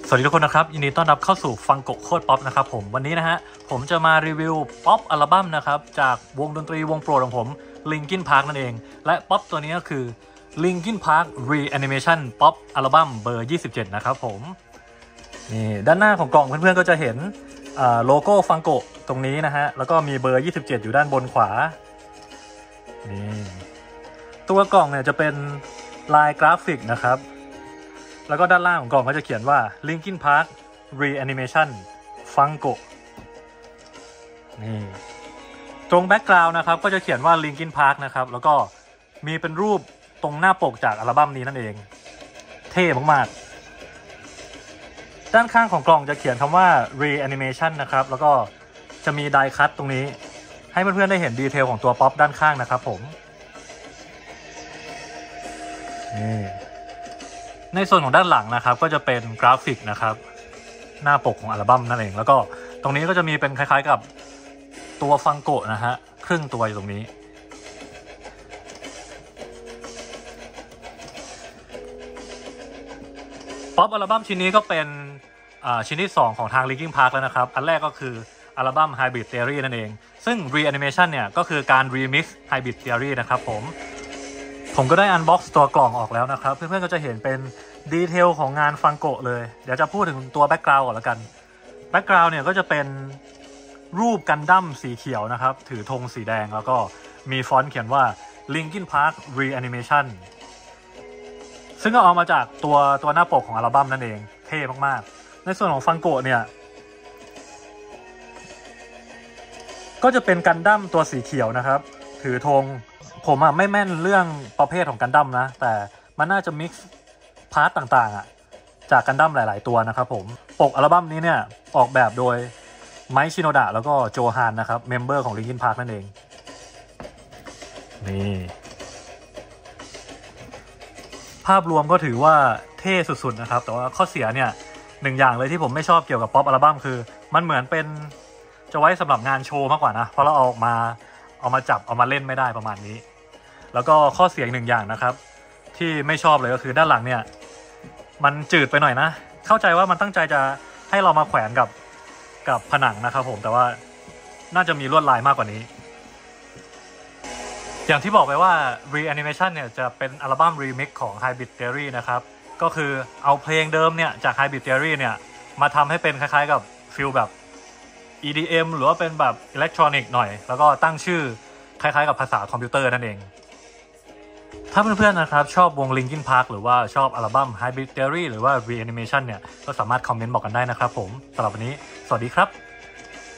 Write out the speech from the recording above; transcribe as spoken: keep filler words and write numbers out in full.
สวัสดีทุกคนนะครับยินดีต้อนรับเข้าสู่ฟังโกโคตรป๊อปนะครับผมวันนี้นะฮะผมจะมารีวิวป๊อปอัลบั้มนะครับจากวงดนตรีวงโปรดของผม Linkin Park นั่นเองและป๊อปตัวนี้ก็คือ Linkin Park Reanimation ป๊อปอัลบั้มเบอร์ยี่สิบเจ็ดนะครับผมนี่ด้านหน้าของกล่องเพื่อนๆก็จะเห็นโลโก้ฟังโกตรงนี้นะฮะแล้วก็มีเบอร์ยี่สิบเจ็ดอยู่ด้านบนขวานี่ตัวกล่องเนี่ยจะเป็นลายกราฟิกนะครับแล้วก็ด้านล่างของกล่องก็จะเขียนว่า Linkin Park Reanimation Funko นี่ตรงแบ็กกราวน์นะครับก็จะเขียนว่า Linkin Park นะครับแล้วก็มีเป็นรูปตรงหน้าปกจากอัลบั้มนี้นั่นเองเท่มากๆด้านข้างของกล่องจะเขียนคำว่า Reanimation นะครับแล้วก็จะมีไดคัตตรงนี้ให้เพื่อนๆได้เห็นดีเทลของตัวป๊อปด้านข้างนะครับผมนี่ในส่วนของด้านหลังนะครับก็จะเป็นกราฟิกนะครับหน้าปกของอัลบั้มนั่นเองแล้วก็ตรงนี้ก็จะมีเป็นคล้ายๆกับตัวฟังโกะนะฮะครึ่งตัวอยู่ตรงนี้ป๊อปอัลบั้มชิ้นนี้ก็เป็นชิ้นที่สองของทาง Linkin Park แล้วนะครับอันแรกก็คืออัลบั้ม Hybrid Theory นั่นเองซึ่ง Reanimation เนี่ยก็คือการ Remix Hybrid Theory นะครับผมผมก็ได้อันบ็อกซ์ตัวกล่องออกแล้วนะครับเพื่อนๆก็จะเห็นเป็นดีเทลของงานฟังโกะเลยเดี๋ยวจะพูดถึงตัวแบ็กกราวด์ก่อนแล้วกันแบ็กกราวด์เนี่ยก็จะเป็นรูปกันดั้มสีเขียวนะครับถือธงสีแดงแล้วก็มีฟอนต์เขียนว่า Linkin Park Reanimation ซึ่งก็เอามาจากตัวตัวหน้าปกของอัลบั้มนั่นเองเท่มากๆในส่วนของฟังโกะเนี่ยก็จะเป็นกันดั้มตัวสีเขียวนะครับถือธงผมอ่ะไม่แม่นเรื่องประเภทของกันดั้มนะแต่มันน่าจะมิกซ์พาร์ตต่างๆอ่ะจากกันดั้มหลายๆตัวนะครับผมปกอัลบั้มนี้เนี่ยออกแบบโดยไมค์ชิโนดะแล้วก็โจฮานนะครับเมมเบอร์ของ Linkin Park นั่นเองนี่ภาพรวมก็ถือว่าเท่สุดๆนะครับแต่ว่าข้อเสียเนี่ยหนึ่งอย่างเลยที่ผมไม่ชอบเกี่ยวกับป๊อปอัลบั้มคือมันเหมือนเป็นจะไว้สำหรับงานโชว์มากกว่านะเพราะเราเอาออกมาเอามาจับเอามาเล่นไม่ได้ประมาณนี้แล้วก็ข้อเสียหนึ่งอย่างนะครับที่ไม่ชอบเลยก็คือด้านหลังเนี่ยมันจืดไปหน่อยนะเข้าใจว่ามันตั้งใจจะให้เรามาแขวนกับกับผนังนะครับผมแต่ว่าน่าจะมีลวดลายมากกว่านี้อย่างที่บอกไปว่า Reanimation เนี่ยจะเป็นอัลบั้มรีมิกซ์ของ Hybrid Theory นะครับก็คือเอาเพลงเดิมเนี่ยจาก Hybrid Theory เนี่ยมาทำให้เป็นคล้ายๆกับฟิลแบบ อี ดี เอ็ม หรือว่าเป็นแบบอิเล็กทรอนิกส์หน่อยแล้วก็ตั้งชื่อคล้ายๆกับภาษาคอมพิวเตอร์นั่นเองถ้าเพื่อนๆนะครับชอบวง Linkin Park หรือว่าชอบอัลบั้ม Hybrid Theory หรือว่า Reanimation เนี่ยก็สามารถคอมเมนต์บอกกันได้นะครับผมสำหรับวันนี้สวัสดีครับ